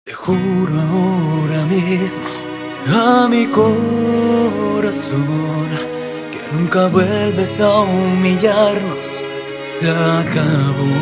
Le juro ahora mismo a mi corazón que nunca vuelves a humillarnos, se acabó.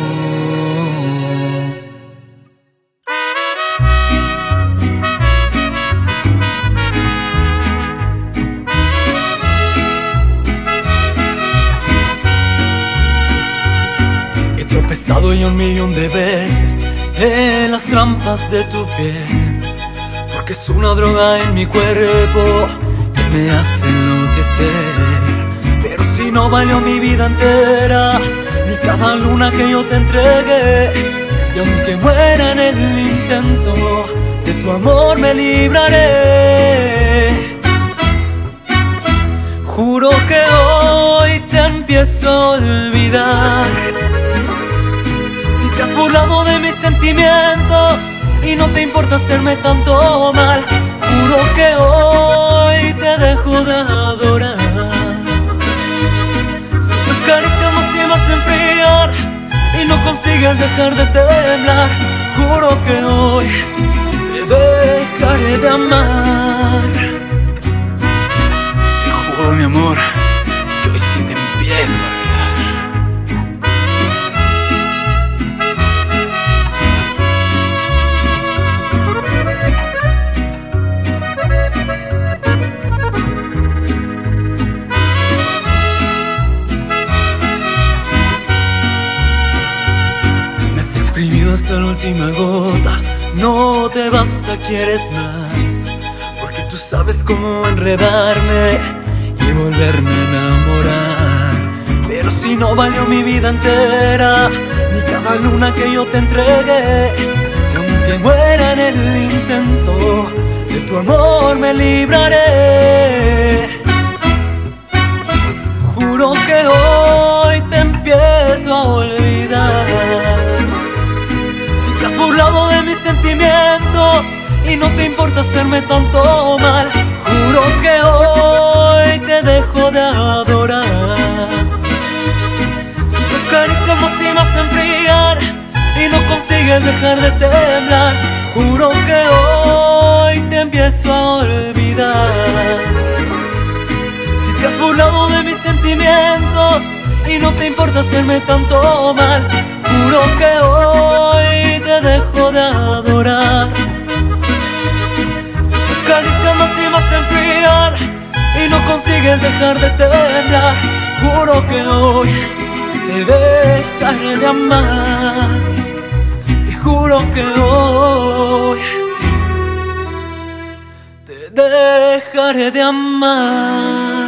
He tropezado ya 1.000.000 de veces en las trampas de tu piel, porque es una droga en mi cuerpo que me hace enloquecer. Pero si no valió mi vida entera, ni cada luna que yo te entregué, y aunque muera en el intento, de tu amor me libraré. Juro que hoy te empiezo a olvidar. Si te has burlado de mis sentimientos y no te importa hacerme tanto mal, juro que hoy te dejo de adorar. Si tus caricias más y más se enfrían y no consigues dejar de temblar, juro que hoy te dejaré de amar. Te juro, mi amor, que hoy sí te empiezo a olvidar. Exprimido hasta la última gota, no te basta, quieres más, porque tú sabes cómo enredarme y volverme a enamorar. Pero si no valió mi vida entera, ni cada luna que yo te entregué, y aunque muera en el intento, de tu amor me libraré. Juro que hoy te empiezo a olvidar. Burlado de mis sentimientos y no te importa hacerme tanto mal, juro que hoy te dejo de adorar. Si tus caricias más y más se enfrían y no consigues dejar de temblar, juro que hoy te empiezo a olvidar. Si te has burlado de mis sentimientos y no te importa hacerme tanto mal, juro que hoy te dejo de adorar. Si tus caricias más y más se enfrían y no consigues dejar de temblar, juro que hoy te dejaré de amar. Y juro que hoy te dejaré de amar.